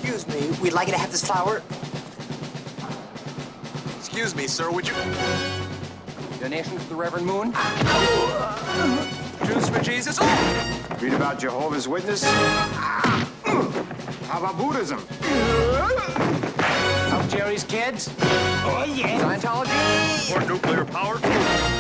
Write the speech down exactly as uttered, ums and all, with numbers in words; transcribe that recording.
Excuse me, we'd like you to have this flower. Excuse me, sir, would you... Donation to the Reverend Moon? Jews for Jesus? Oh! Read about Jehovah's Witness? How about Buddhism? Of Jerry's kids? Oh, yeah. Scientology? Or nuclear power?